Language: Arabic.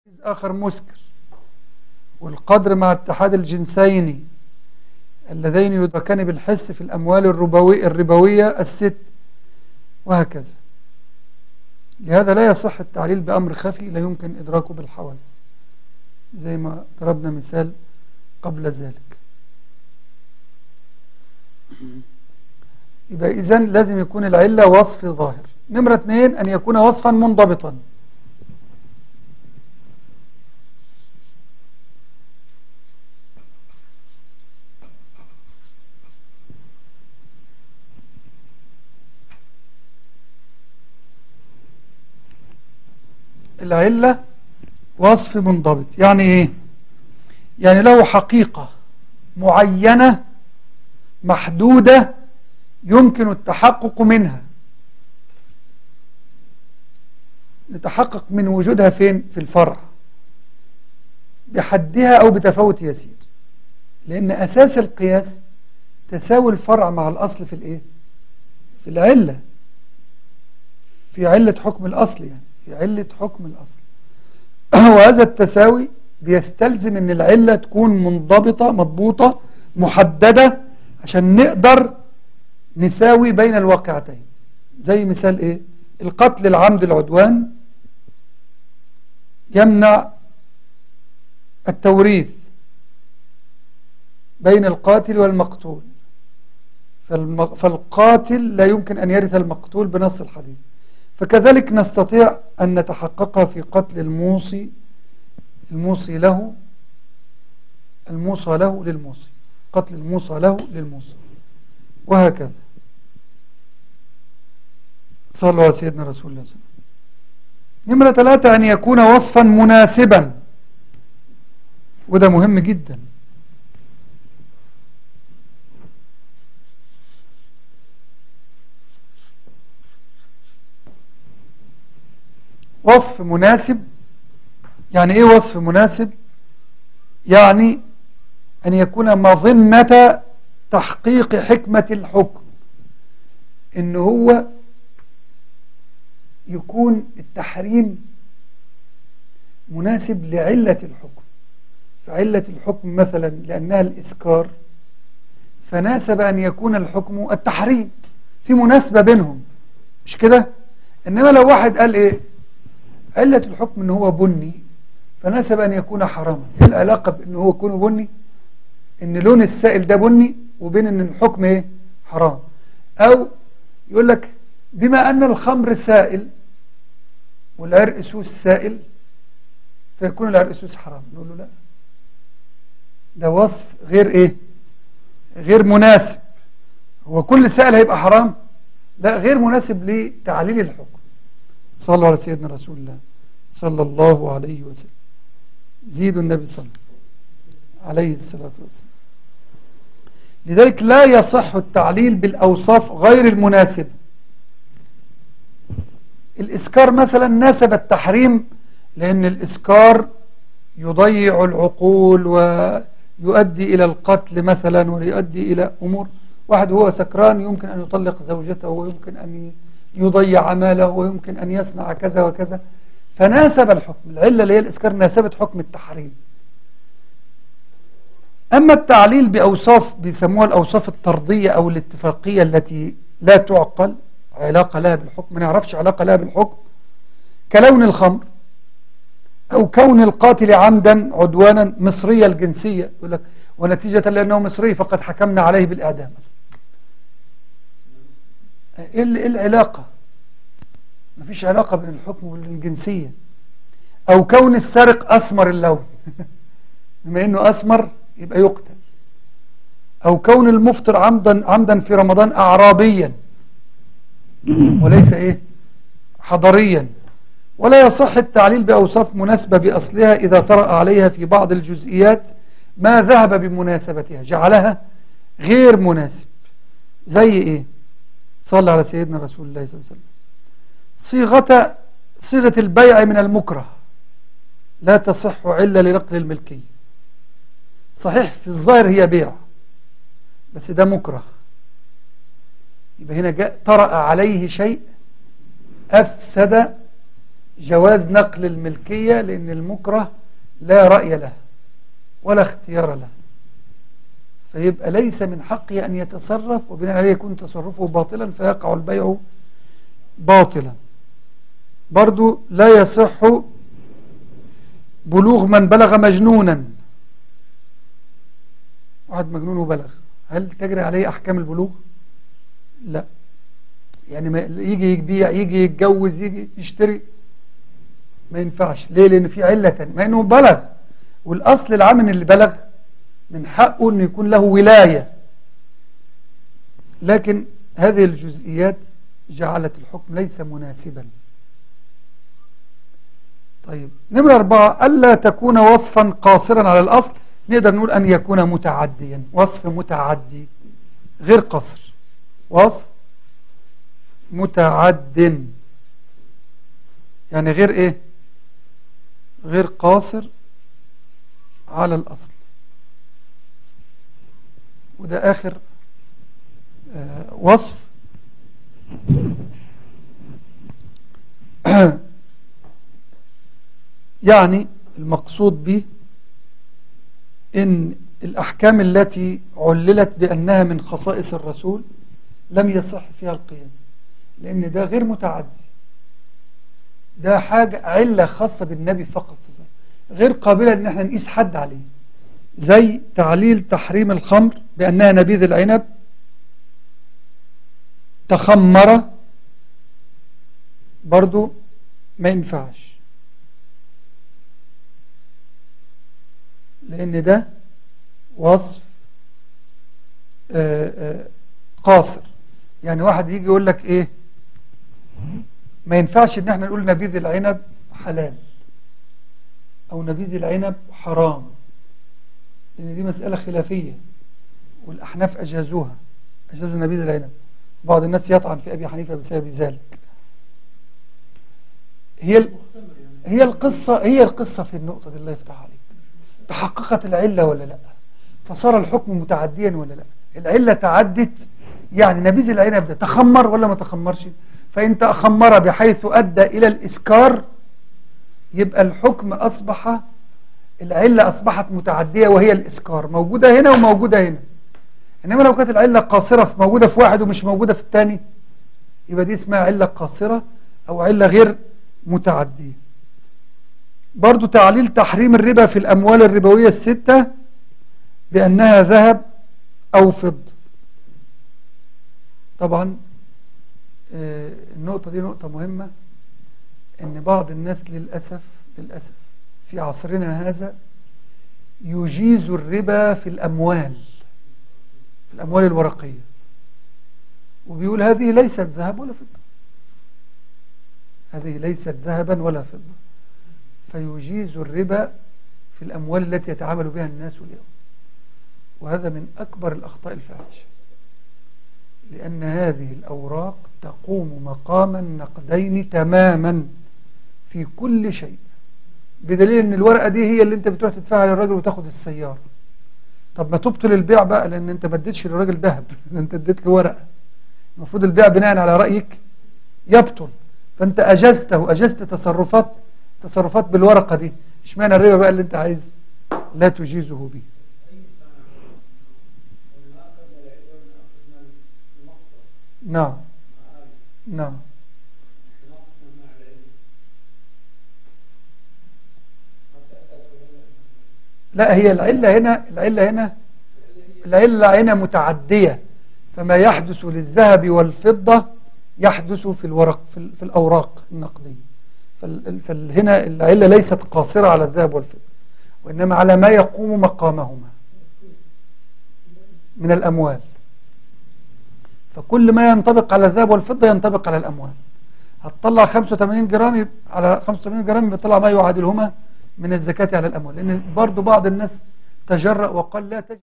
آخر مسكر، والقدر مع اتحاد الجنسين اللذين يدركان بالحس في الأموال الربوية الست، وهكذا. لهذا لا يصح التعليل بأمر خفي لا يمكن إدراكه بالحواس، زي ما ضربنا مثال قبل ذلك. يبقى إذن لازم يكون العلة وصف ظاهر. نمرة 2 أن يكون وصفا منضبطا. العلة وصف منضبط يعني ايه؟ يعني له حقيقة معينة محدودة يمكن التحقق منها. نتحقق من وجودها فين؟ في الفرع بحدها أو بتفاوت يسير، لأن أساس القياس تساوي الفرع مع الأصل في الإيه؟ في العلة، في علة حكم الأصل، يعني في علة حكم الأصل. وهذا التساوي بيستلزم أن العلة تكون منضبطة مضبوطة محددة عشان نقدر نساوي بين الواقعتين. زي مثال إيه؟ القتل العمد العدوان يمنع التوريث بين القاتل والمقتول، فالقاتل لا يمكن أن يرث المقتول بنص الحديث. فكذلك نستطيع أن نتحقق في قتل الموصي له الموصى له للموصي، قتل الموصى له للموصي، وهكذا. صلى الله على سيدنا رسول الله صلى الله عليه وسلم. نمرة 3 أن يكون وصفا مناسبا، وده مهم جدا. وصف مناسب يعني ايه وصف مناسب؟ يعني أن يكون مظنة تحقيق حكمة الحكم، إن هو يكون التحريم مناسب لعلة الحكم. فعلة الحكم مثلا لأنها الإسكار، فناسب أن يكون الحكم التحريم، في مناسبة بينهم، مش كده؟ إنما لو واحد قال إيه؟ علة الحكم إن هو بني، فناسب أن يكون حراما. إيه العلاقة بأنه هو يكون بني؟ إن لون السائل ده بني، وبين إن الحكم إيه؟ حرام. أو يقول لك بما أن الخمر سائل والعرق سوس سائل فيكون العرق سوس حرام. نقول له لا، ده وصف غير إيه؟ غير مناسب. هو كل سائل هيبقى حرام؟ لا، غير مناسب لتعليل الحكم. صلى الله على سيدنا رسول الله صلى الله عليه وسلم. زيدوا النبي صلى الله عليه الصلاة والسلام. لذلك لا يصح التعليل بالأوصاف غير المناسبة. الإسكار مثلا ناسب التحريم لأن الإسكار يضيع العقول ويؤدي إلى القتل مثلا، ويؤدي إلى أمور. واحد وهو سكران يمكن أن يطلق زوجته، ويمكن أن يضيع ماله، ويمكن أن يصنع كذا وكذا، فناسب الحكم. العلة اللي هي الإسكار ناسبت حكم التحريم. أما التعليل بأوصاف بيسموها الأوصاف الطردية أو الاتفاقية التي لا تعقل علاقة لها بالحكم، ما نعرفش علاقة لها بالحكم، كلون الخمر أو كون القاتل عمدا عدوانا مصرية الجنسية، يقول لك ونتيجة لأنه مصري فقد حكمنا عليه بالإعدام. إيه العلاقة؟ ما فيش علاقة بين الحكم والجنسية. أو كون السارق أسمر اللون بما إنه أسمر يبقى يقتل. أو كون المفطر عمدا في رمضان أعرابيا وليس إيه؟ حضريا. ولا يصح التعليل بأوصاف مناسبة بأصلها إذا طرأ عليها في بعض الجزئيات ما ذهب بمناسبتها جعلها غير مناسب. زي إيه؟ صلى على سيدنا رسول الله صلى الله عليه وسلم. صيغة البيع من المكره لا تصح علة لنقل الملكية. صحيح في الظاهر هي بيع، بس ده مكره. يبقى هنا طرأ عليه شيء أفسد جواز نقل الملكية، لأن المكره لا رأي له ولا اختيار له، فيبقى ليس من حقه أن يتصرف، وبناء عليه يكون تصرفه باطلا فيقع البيع باطلا. برضو لا يصح بلوغ من بلغ مجنونا. واحد مجنون وبلغ، هل تجري عليه أحكام البلوغ؟ لا. يعني ما يجي يبيع، يجي يتجوز، يجي يشتري، ما ينفعش. ليه؟ لأن في علة تانية، مع أنه بلغ، والأصل العام أن اللي بلغ من حقه أن يكون له ولاية، لكن هذه الجزئيات جعلت الحكم ليس مناسبا. طيب، نمرة 4، ألا تكون وصفا قاصرا على الأصل. نقدر نقول أن يكون متعديا، وصف متعدي غير قصر، وصف متعد، يعني غير إيه؟ غير قاصر على الأصل. وده آخر وصف يعني المقصود به إن الأحكام التي عللت بأنها من خصائص الرسول لم يصح فيها القياس، لأن ده غير متعدي، ده حاجة علة خاصة بالنبي فقط، غير قابلة إن احنا نقيس حد عليه. زي تعليل تحريم الخمر بأنها نبيذ العنب تخمر، برضو ما ينفعش، لأن ده وصف قاصر. يعني واحد يجي يقول لك إيه، ما ينفعش إن احنا نقول نبيذ العنب حلال أو نبيذ العنب حرام، لأن دي مسألة خلافية، والأحناف أجازوها، أجازوا نبيذ العنب. بعض الناس يطعن في أبي حنيفة بسبب ذلك. هي القصة في النقطة دي، الله يفتح عليك. تحققت العلة ولا لا؟ فصار الحكم متعديا ولا لا؟ العلة تعدت، يعني نبيذ العنب ده تخمر ولا ما تخمرش؟ فإن تخمر بحيث أدى إلى الإسكار، يبقى الحكم أصبح، العلة أصبحت متعدية، وهي الإسكار، موجودة هنا وموجودة هنا. إنما لو كانت العلة قاصرة موجودة في واحد ومش موجودة في الثاني، يبقى دي اسمها علة قاصرة أو علة غير متعدية. برضو تعليل تحريم الربا في الأموال الربوية الستة بأنها ذهب أو فضة. طبعا النقطة دي نقطة مهمة، إن بعض الناس للأسف في عصرنا هذا يجيز الربا في الأموال الورقية، وبيقول هذه ليست ذهب ولا فضة، هذه ليست ذهبا ولا فضة، فيجيز الربا في الأموال التي يتعامل بها الناس اليوم. وهذا من أكبر الأخطاء الفاحشة، لأن هذه الأوراق تقوم مقام النقدين تماما في كل شيء، بدليل أن الورقة دي هي اللي أنت بتروح تدفعها للراجل وتاخد السيارة. طب ما تبطل البيع بقى، لأن أنت ما اديتش للراجل ذهب، أنت اديت له ورقة. المفروض البيع بناء على رأيك يبطل، فأنت أجزت تصرفات بالورقة دي. اشمعنى الربا بقى اللي أنت عايز لا تجيزه به؟ نعم نعم. لا، هي العلة هنا متعدية، فما يحدث للذهب والفضة يحدث في الأوراق النقدية. فهنا العلة ليست قاصرة على الذهب والفضة، وإنما على ما يقوم مقامهما من الأموال. فكل ما ينطبق على الذهب والفضة ينطبق على الأموال. هتطلع 85 جرام، على 85 جرام بيطلع ما يعادلهما من الزكاة على الأموال، لأن برضو بعض الناس تجرأ وقال لا تجب